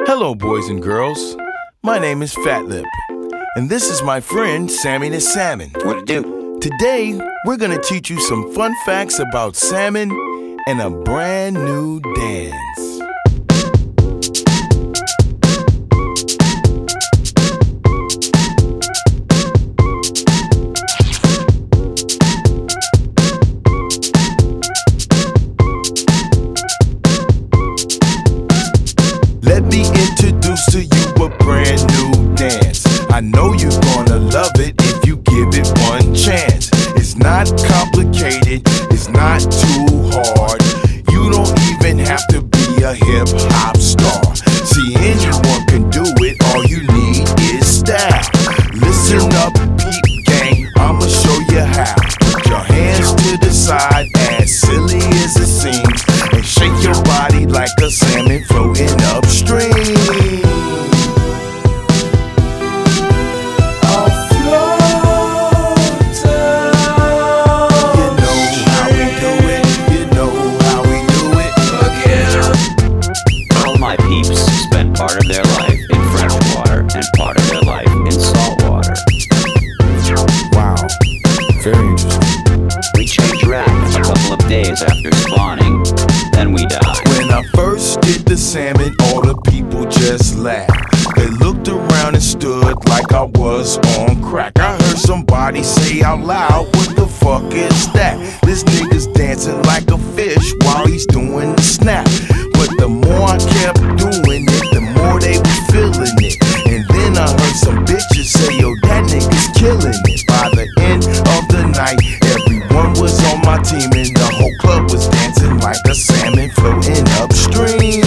Hello, boys and girls. My name is Fatlip, and this is my friend Sammy the Salmon. What it do? Today, we're gonna teach you some fun facts about salmon and a brand new dance. Let me introduce to you a brand new dance. I know you're gonna love it if you give it one chance. It's not complicated, it's not too hard. You don't even have to be a hip-hop star. See, anyone can do it, all you need is style. Listen up, peep gang, I'ma show you how. Put your hands to the side, as silly as it seems, and shake your body like a salmon floating upstream. Part of their life in fresh water and part of their life in salt water. Wow, very interesting. We change rack a couple of days after spawning, then we die. When I first did the salmon, all the people just laughed. They looked around and stood like I was on crack. I heard somebody say out loud, what the fuck is that? This nigga's dancing like a fish while he's doing the snap. But the more I kept doing it, the more they was feeling it. And then I heard some bitches say, yo, that nigga's killing it. By the end of the night, everyone was on my team, and the whole club was dancing like a salmon floating upstream.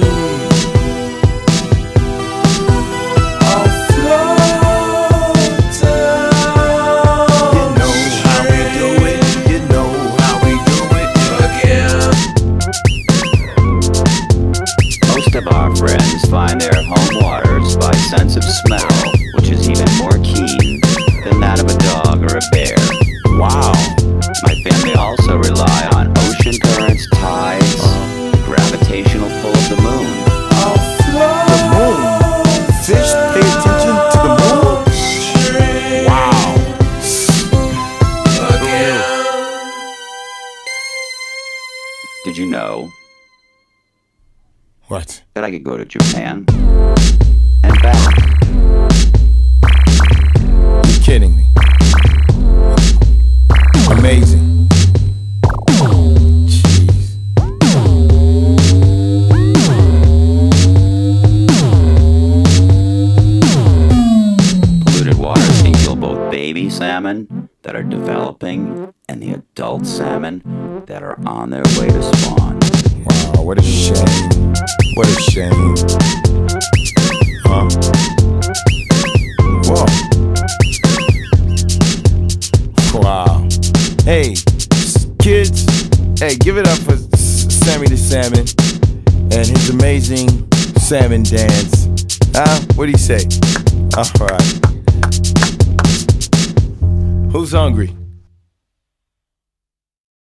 Our friends find their home waters by sense of smell, which is even more keen than that of a dog or a bear. Wow. My family also rely on ocean currents, tides, gravitational pull of the moon. The moon? Fish pay attention to the moon? Wow. Did you know What? that I could go to Japan and back? You're kidding me. Amazing. Jeez. Polluted waters can kill both baby salmon that are developing and the adult salmon that are on their way to spawn. Wow, what a shame. What a shame. Huh? Whoa. Wow. Hey, kids, hey, give it up for Sammy the Salmon and his amazing salmon dance. What do you say? All right. Who's hungry?